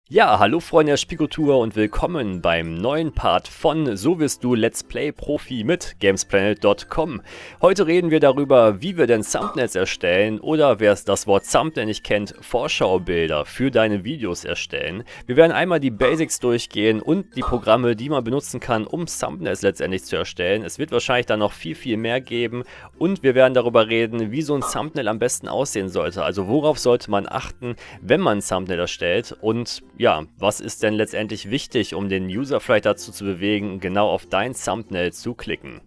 Ja, hallo Freunde der Spiegeltour und willkommen beim neuen Part von So wirst du Let's Play Profi mit Gamesplanet.com. Heute reden wir darüber, wie wir denn Thumbnails erstellen oder, wer es das Wort Thumbnail nicht kennt, Vorschaubilder für deine Videos erstellen. Wir werden einmal die Basics durchgehen und die Programme, die man benutzen kann, um Thumbnails letztendlich zu erstellen. Es wird wahrscheinlich dann noch viel mehr geben und wir werden darüber reden, wie so ein Thumbnail am besten aussehen sollte. Also worauf sollte man achten, wenn man ein Thumbnail erstellt und ja, was ist denn letztendlich wichtig, um den User vielleicht dazu zu bewegen, genau auf dein Thumbnail zu klicken?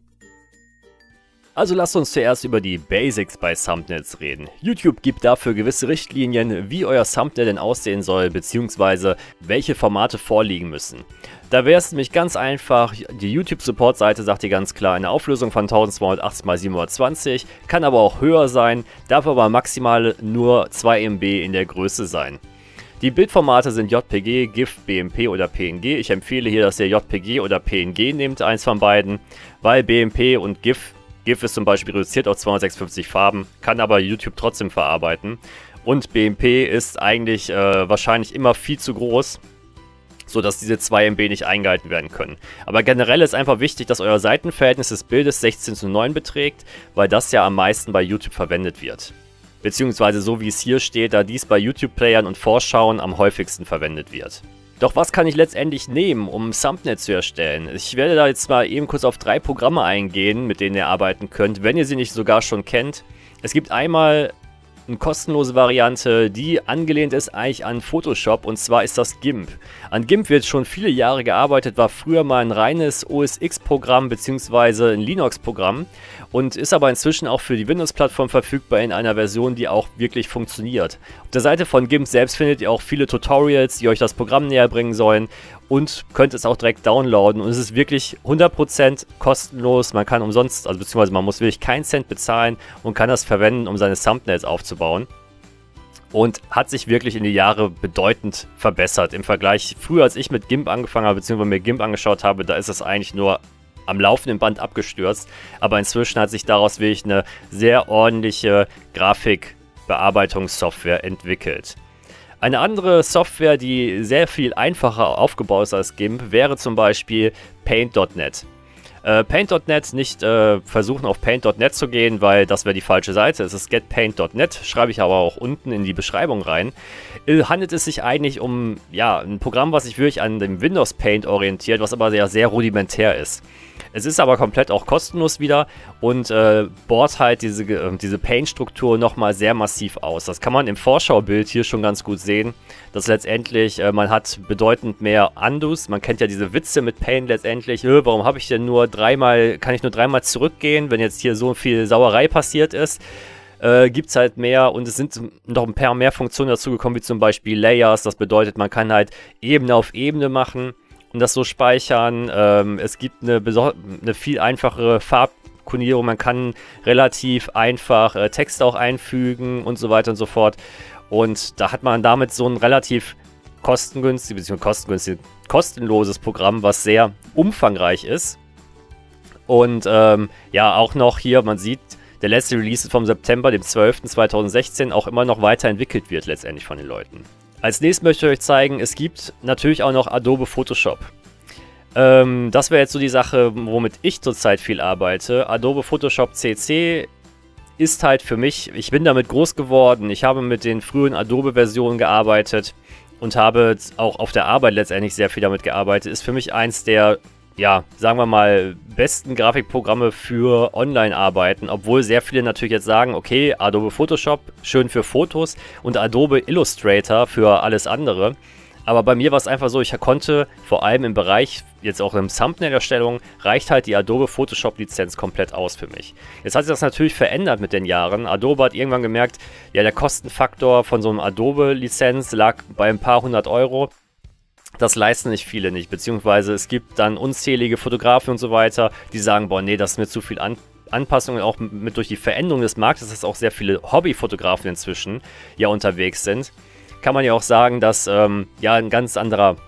Also lasst uns zuerst über die Basics bei Thumbnails reden. YouTube gibt dafür gewisse Richtlinien, wie euer Thumbnail denn aussehen soll, beziehungsweise welche Formate vorliegen müssen. Da wäre es nämlich ganz einfach, die YouTube-Support-Seite sagt dir ganz klar, eine Auflösung von 1280x720, kann aber auch höher sein, darf aber maximal nur 2 MB in der Größe sein. Die Bildformate sind JPG, GIF, BMP oder PNG. Ich empfehle hier, dass ihr JPG oder PNG nehmt, eins von beiden, weil BMP und GIF ist zum Beispiel reduziert auf 256 Farben, kann aber YouTube trotzdem verarbeiten. Und BMP ist eigentlich wahrscheinlich immer viel zu groß, sodass diese 2 MB nicht eingehalten werden können. Aber generell ist einfach wichtig, dass euer Seitenverhältnis des Bildes 16:9 beträgt, weil das ja am meisten bei YouTube verwendet wird. Beziehungsweise so wie es hier steht, da dies bei YouTube-Playern und Vorschauen am häufigsten verwendet wird. Doch was kann ich letztendlich nehmen, um ein Thumbnail zu erstellen? Ich werde da jetzt mal eben kurz auf 3 Programme eingehen, mit denen ihr arbeiten könnt, wenn ihr sie nicht sogar schon kennt. Es gibt einmal eine kostenlose Variante, die angelehnt ist eigentlich an Photoshop, und zwar ist das GIMP. An GIMP wird schon viele Jahre gearbeitet, war früher mal ein reines OS X-Programm bzw. ein Linux-Programm und ist aber inzwischen auch für die Windows-Plattform verfügbar in einer Version, die auch wirklich funktioniert. Auf der Seite von GIMP selbst findet ihr auch viele Tutorials, die euch das Programm näher bringen sollen, und könnt es auch direkt downloaden, und es ist wirklich 100% kostenlos. Man kann umsonst, also beziehungsweise man muss wirklich keinen Cent bezahlen und kann das verwenden, um seine Thumbnails aufzubauen. Und hat sich wirklich in die Jahre bedeutend verbessert im Vergleich. Früher, als ich mit GIMP angefangen habe, beziehungsweise mir GIMP angeschaut habe, da ist es eigentlich nur am laufenden Band abgestürzt. Aber inzwischen hat sich daraus wirklich eine sehr ordentliche Grafikbearbeitungssoftware entwickelt. Eine andere Software, die sehr viel einfacher aufgebaut ist als GIMP, wäre zum Beispiel Paint.net. Paint.net, nicht versuchen auf Paint.net zu gehen, weil das wäre die falsche Seite. Es ist getpaint.net, schreibe ich aber auch unten in die Beschreibung rein. Handelt es sich eigentlich um ein Programm, was sich wirklich an dem Windows Paint orientiert, was aber sehr rudimentär ist. Es ist aber komplett auch kostenlos wieder und bohrt halt diese Paint-Struktur nochmal sehr massiv aus. Das kann man im Vorschaubild hier schon ganz gut sehen, dass letztendlich man hat bedeutend mehr Undos. Man kennt ja diese Witze mit Paint letztendlich. Warum habe ich denn kann ich nur dreimal zurückgehen, wenn jetzt hier so viel Sauerei passiert ist? Gibt es halt mehr, und es sind noch ein paar mehr Funktionen dazugekommen, wie zum Beispiel Layers. Das bedeutet, man kann halt Ebene auf Ebene machen und das so speichern. Es gibt eine viel einfachere Farbkodierung. Man kann relativ einfach Texte auch einfügen und so weiter und so fort. Und da hat man damit so ein relativ kostenloses Programm, was sehr umfangreich ist. Und auch noch hier, man sieht, der letzte Release ist vom September, dem 12.2016, auch immer noch weiterentwickelt wird letztendlich von den Leuten. Als nächstes möchte ich euch zeigen, es gibt natürlich auch noch Adobe Photoshop. Das wäre jetzt so die Sache, womit ich zurzeit viel arbeite. Adobe Photoshop CC ist halt für mich, ich bin damit groß geworden. Ich habe mit den frühen Adobe-Versionen gearbeitet und habe auch auf der Arbeit letztendlich sehr viel damit gearbeitet. Ist für mich eins der, sagen wir mal, besten Grafikprogramme für Online-Arbeiten, obwohl sehr viele natürlich jetzt sagen, okay, Adobe Photoshop, schön für Fotos, und Adobe Illustrator für alles andere. Aber bei mir war es einfach so, ich konnte vor allem im Bereich, jetzt auch in Thumbnail-Erstellung, reicht halt die Adobe Photoshop-Lizenz komplett aus für mich. Jetzt hat sich das natürlich verändert mit den Jahren. Adobe hat irgendwann gemerkt, ja, der Kostenfaktor von so einem Adobe-Lizenz lag bei ein paar hundert Euro. Das leisten nicht viele nicht, beziehungsweise es gibt dann unzählige Fotografen und so weiter, die sagen, boah, nee, das ist mir zu viel Anpassungen, auch durch die Veränderung des Marktes, dass auch sehr viele Hobbyfotografen inzwischen ja unterwegs sind. Kann man ja auch sagen, dass ein ganz anderer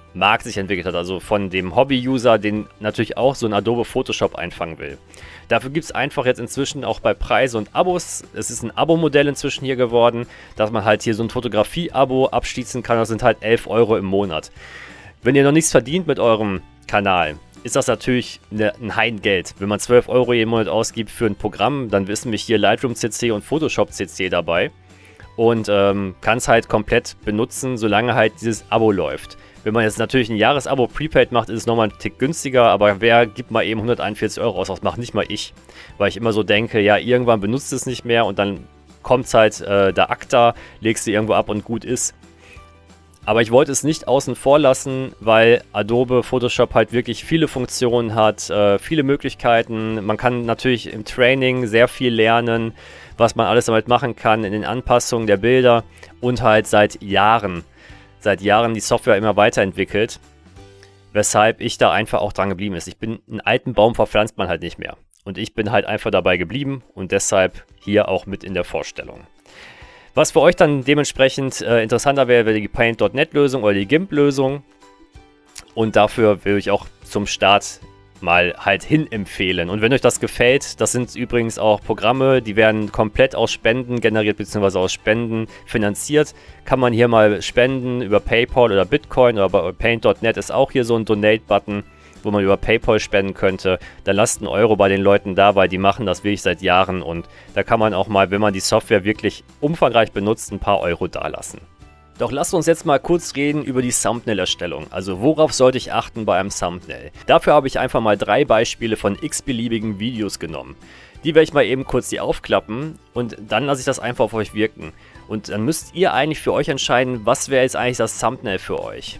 Markt sich entwickelt hat, also von dem Hobby-User, den natürlich auch so ein Adobe Photoshop einfangen will. Dafür gibt es einfach jetzt inzwischen auch bei Preise und Abos, es ist ein Abo-Modell inzwischen hier geworden, dass man halt hier so ein Fotografie-Abo abschließen kann, das sind halt 11 Euro im Monat. Wenn ihr noch nichts verdient mit eurem Kanal, ist das natürlich ein Heidengeld. Wenn man 12 Euro jeden Monat ausgibt für ein Programm, dann wissen wir hier Lightroom CC und Photoshop CC dabei und kann es halt komplett benutzen, solange halt dieses Abo läuft. Wenn man jetzt natürlich ein Jahresabo Prepaid macht, ist es nochmal ein Tick günstiger, aber wer gibt mal eben 141 Euro aus? Das macht nicht mal ich, weil ich immer so denke, ja, irgendwann benutzt es nicht mehr und dann kommt es halt der Akta, legst du irgendwo ab und gut ist. Aber ich wollte es nicht außen vor lassen, weil Adobe Photoshop halt wirklich viele Funktionen hat, viele Möglichkeiten. Man kann natürlich im Training sehr viel lernen, was man alles damit machen kann, in den Anpassungen der Bilder und halt seit Jahren die Software immer weiterentwickelt, weshalb ich da einfach auch dran geblieben ist. Ich bin, einen alten Baum verpflanzt man halt nicht mehr. Und ich bin halt einfach dabei geblieben und deshalb hier auch mit in der Vorstellung. Was für euch dann dementsprechend interessanter wäre die Paint.net-Lösung oder die GIMP-Lösung. Und dafür will ich auch zum Start mal halt hin empfehlen. Und wenn euch das gefällt, das sind übrigens auch Programme, die werden komplett aus Spenden generiert bzw. aus Spenden finanziert. Kann man hier mal spenden über PayPal oder Bitcoin oder bei Paint.net ist auch hier so ein Donate-Button, wo man über PayPal spenden könnte. Dann lasst einen Euro bei den Leuten da, weil die machen das wirklich seit Jahren und da kann man auch mal, wenn man die Software wirklich umfangreich benutzt, ein paar Euro dalassen. Doch lasst uns jetzt mal kurz reden über die Thumbnail-Erstellung. Also worauf sollte ich achten bei einem Thumbnail? Dafür habe ich einfach mal 3 Beispiele von x-beliebigen Videos genommen. Die werde ich mal eben kurz aufklappen und dann lasse ich das einfach auf euch wirken. Und dann müsst ihr eigentlich für euch entscheiden, was wäre jetzt eigentlich das Thumbnail für euch.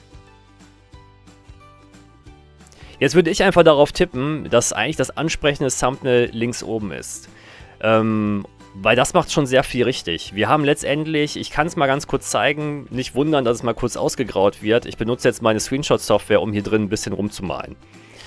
Jetzt würde ich einfach darauf tippen, dass eigentlich das ansprechende Thumbnail links oben ist. Weil das macht schon sehr viel richtig. Wir haben letztendlich, ich kann es mal ganz kurz zeigen, nicht wundern, dass es mal kurz ausgegraut wird. Ich benutze jetzt meine Screenshot-Software, um hier drin ein bisschen rumzumalen.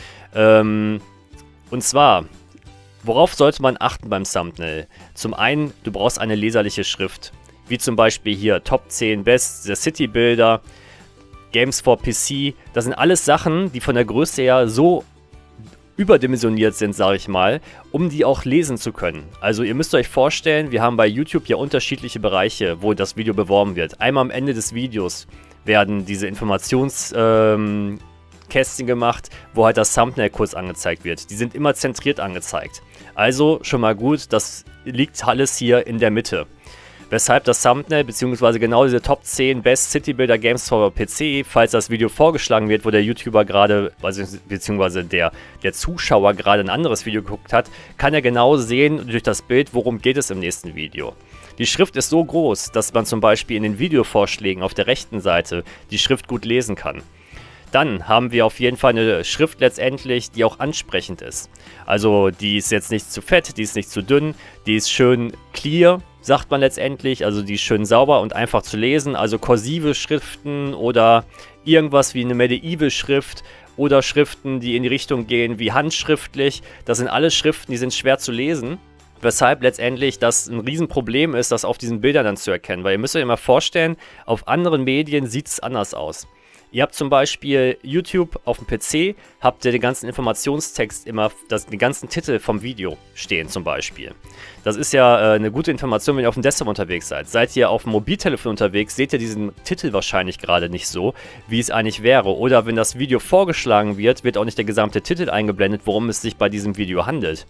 Und zwar, worauf sollte man achten beim Thumbnail? Zum einen, du brauchst eine leserliche Schrift. Wie zum Beispiel hier Top 10 Best, der City-Bilder, Games for PC. Das sind alles Sachen, die von der Größe her so überdimensioniert sind, sage ich mal, um die auch lesen zu können. Also ihr müsst euch vorstellen, wir haben bei YouTube ja unterschiedliche Bereiche, wo das Video beworben wird. Einmal am Ende des Videos werden diese Informationskästchen gemacht, wo halt das Thumbnail kurz angezeigt wird. Die sind immer zentriert angezeigt. Also schon mal gut, das liegt alles hier in der Mitte. Weshalb das Thumbnail, beziehungsweise genau diese Top 10 Best City Builder Games for PC, falls das Video vorgeschlagen wird, wo der YouTuber gerade, beziehungsweise der Zuschauer gerade ein anderes Video geguckt hat, kann er genau sehen durch das Bild, worum geht es im nächsten Video. Die Schrift ist so groß, dass man zum Beispiel in den Videovorschlägen auf der rechten Seite die Schrift gut lesen kann. Dann haben wir auf jeden Fall eine Schrift letztendlich, die auch ansprechend ist. Also die ist jetzt nicht zu fett, die ist nicht zu dünn, die ist schön clear, sagt man letztendlich, also die ist schön sauber und einfach zu lesen, also kursive Schriften oder irgendwas wie eine Medieval-Schrift oder Schriften, die in die Richtung gehen wie handschriftlich, das sind alles Schriften, die sind schwer zu lesen, weshalb letztendlich das ein Riesenproblem ist, das auf diesen Bildern dann zu erkennen, weil ihr müsst euch immer vorstellen, auf anderen Medien sieht es anders aus. Ihr habt zum Beispiel YouTube auf dem PC, habt ihr den ganzen Informationstext immer, den ganzen Titel vom Video stehen zum Beispiel. Das ist ja eine gute Information, wenn ihr auf dem Desktop unterwegs seid. Seid ihr auf dem Mobiltelefon unterwegs, seht ihr diesen Titel wahrscheinlich gerade nicht so, wie es eigentlich wäre. Oder wenn das Video vorgeschlagen wird, wird auch nicht der gesamte Titel eingeblendet, worum es sich bei diesem Video handelt.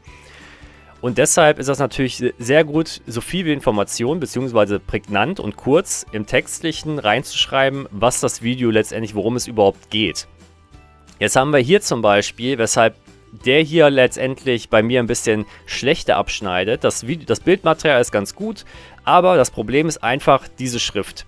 Und deshalb ist das natürlich sehr gut, so viel wie Information bzw. prägnant und kurz im Textlichen reinzuschreiben, was das Video letztendlich, worum es überhaupt geht. Jetzt haben wir hier zum Beispiel, weshalb der hier letztendlich bei mir ein bisschen schlechter abschneidet. Das Bildmaterial ist ganz gut, aber das Problem ist einfach diese Schrift.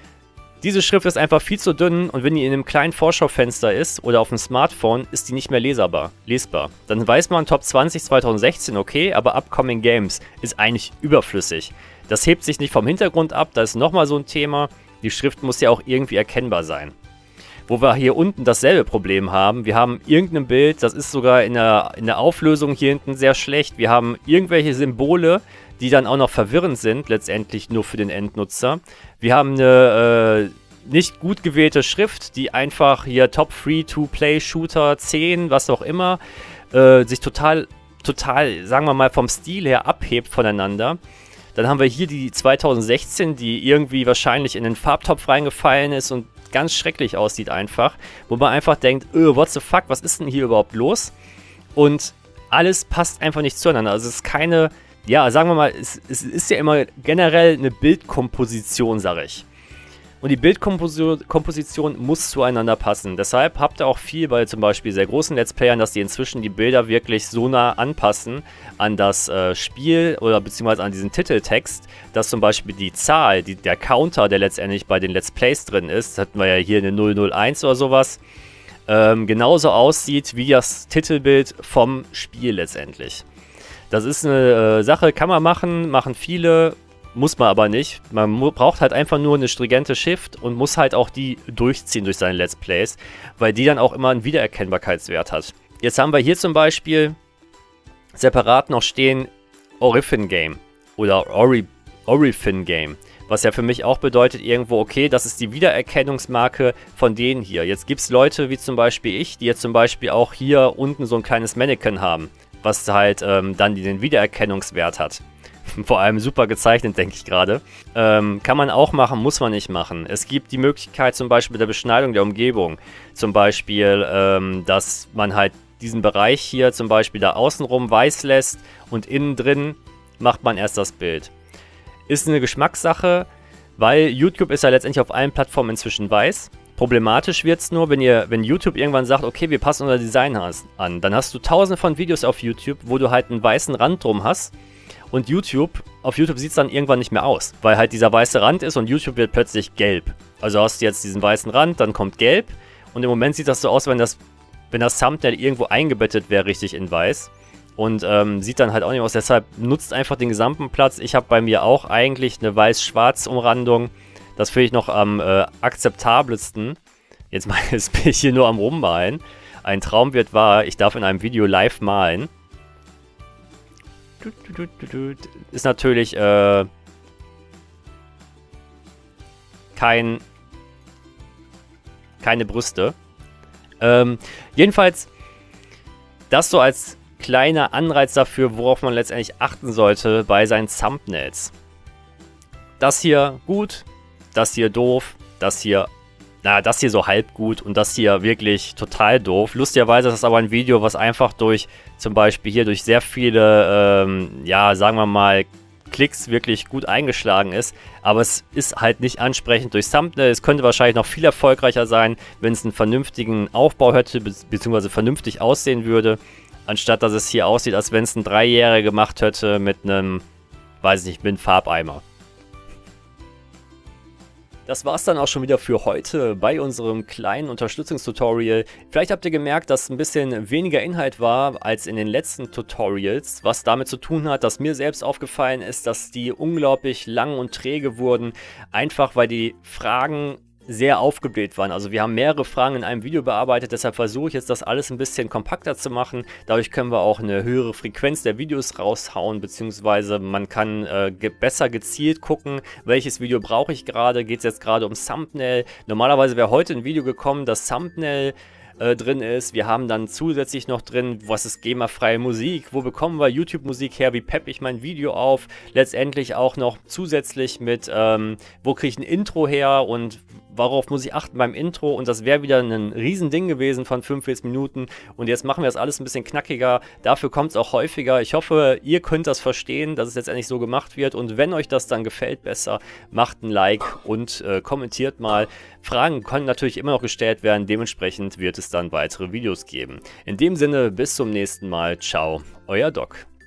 Diese Schrift ist einfach viel zu dünn und wenn die in einem kleinen Vorschaufenster ist oder auf dem Smartphone, ist die nicht mehr lesbar. Dann weiß man Top 20 2016 okay, aber Upcoming Games ist eigentlich überflüssig. Das hebt sich nicht vom Hintergrund ab, da ist nochmal so ein Thema. Die Schrift muss ja auch irgendwie erkennbar sein. Wo wir hier unten dasselbe Problem haben, wir haben irgendein Bild, das ist sogar in der Auflösung hier hinten sehr schlecht. Wir haben irgendwelche Symbole, die dann auch noch verwirrend sind, letztendlich nur für den Endnutzer. Wir haben eine nicht gut gewählte Schrift, die einfach hier Top Free-to-Play-Shooter 10, was auch immer, sich total, sagen wir mal, vom Stil her abhebt voneinander. Dann haben wir hier die 2016, die irgendwie wahrscheinlich in den Farbtopf reingefallen ist und ganz schrecklich aussieht einfach. Wo man einfach denkt, what the fuck, was ist denn hier überhaupt los? Und alles passt einfach nicht zueinander. Also es ist keine, ja, sagen wir mal, es ist ja immer generell eine Bildkomposition, sage ich. Und die Bildkomposition muss zueinander passen. Deshalb habt ihr auch viel bei zum Beispiel sehr großen Let's Playern, dass die inzwischen die Bilder wirklich so nah anpassen an das Spiel oder beziehungsweise an diesen Titeltext, dass zum Beispiel die Zahl, der Counter, der letztendlich bei den Let's Plays drin ist, hatten wir ja hier eine 001 oder sowas, genauso aussieht wie das Titelbild vom Spiel letztendlich. Das ist eine Sache, kann man machen viele. Muss man aber nicht. Man braucht halt einfach nur eine stringente Shift und muss halt auch die durchziehen durch seine Let's Plays, weil die dann auch immer einen Wiedererkennbarkeitswert hat. Jetzt haben wir hier zum Beispiel separat noch stehen Orifin Game oder Orifin Game, was ja für mich auch bedeutet irgendwo, okay, das ist die Wiedererkennungsmarke von denen hier. Jetzt gibt es Leute wie zum Beispiel ich, die jetzt zum Beispiel auch hier unten so ein kleines Mannequin haben, was halt dann den Wiedererkennungswert hat. Vor allem super gezeichnet, denke ich gerade. Kann man auch machen, muss man nicht machen. Es gibt die Möglichkeit zum Beispiel der Beschneidung der Umgebung. Zum Beispiel, dass man halt diesen Bereich hier zum Beispiel da außenrum weiß lässt und innen drin macht man erst das Bild. Ist eine Geschmackssache, weil YouTube ist ja letztendlich auf allen Plattformen inzwischen weiß. Problematisch wird es nur, wenn YouTube irgendwann sagt, okay, wir passen unser Design an. Dann hast du tausende von Videos auf YouTube, wo du halt einen weißen Rand drum hast. Und auf YouTube sieht es dann irgendwann nicht mehr aus, weil halt dieser weiße Rand ist und YouTube wird plötzlich gelb. Also hast du jetzt diesen weißen Rand, dann kommt gelb und im Moment sieht das so aus, wenn das Thumbnail irgendwo eingebettet wäre, richtig in weiß. Und sieht dann halt auch nicht aus, deshalb nutzt einfach den gesamten Platz. Ich habe bei mir auch eigentlich eine weiß-schwarz-Umrandung. Das finde ich noch am akzeptabelsten. Jetzt bin ich hier nur am Rummalen. Ein Traum wird wahr, ich darf in einem Video live malen. Ist natürlich keine Brüste. Jedenfalls das so als kleiner Anreiz dafür, worauf man letztendlich achten sollte bei seinen Thumbnails. Das hier gut, das hier doof, das hier so halb gut und das hier wirklich total doof. Lustigerweise ist das aber ein Video, was einfach zum Beispiel hier durch sehr viele, ja, sagen wir mal, Klicks wirklich gut eingeschlagen ist. Aber es ist halt nicht ansprechend durch Thumbnail. Es könnte wahrscheinlich noch viel erfolgreicher sein, wenn es einen vernünftigen Aufbau hätte, beziehungsweise vernünftig aussehen würde. Anstatt dass es hier aussieht, als wenn es ein Dreijähriger gemacht hätte mit einem, weiß ich nicht, mit einem Farbeimer. Das war's dann auch schon wieder für heute bei unserem kleinen Unterstützungstutorial. Vielleicht habt ihr gemerkt, dass ein bisschen weniger Inhalt war als in den letzten Tutorials, was damit zu tun hat, dass mir selbst aufgefallen ist, dass die unglaublich lang und träge wurden, einfach weil die Fragen sehr aufgebläht waren. Also wir haben mehrere Fragen in einem Video bearbeitet, deshalb versuche ich jetzt das alles ein bisschen kompakter zu machen. Dadurch können wir auch eine höhere Frequenz der Videos raushauen, beziehungsweise man kann besser gezielt gucken, welches Video brauche ich gerade. Geht es jetzt gerade um Thumbnail? Normalerweise wäre heute ein Video gekommen, das Thumbnail drin ist. Wir haben dann zusätzlich noch drin, was ist GEMA-freie Musik, wo bekommen wir YouTube-Musik her, wie peppe ich mein Video auf, letztendlich auch noch zusätzlich mit, wo kriege ich ein Intro her und worauf muss ich achten beim Intro, und das wäre wieder ein Riesending gewesen von 45 Minuten und jetzt machen wir das alles ein bisschen knackiger, dafür kommt es auch häufiger. Ich hoffe, ihr könnt das verstehen, dass es letztendlich so gemacht wird, und wenn euch das dann gefällt besser, macht ein Like und kommentiert mal. Fragen können natürlich immer noch gestellt werden, dementsprechend wird es dann weitere Videos geben. In dem Sinne, bis zum nächsten Mal, ciao, euer Doc.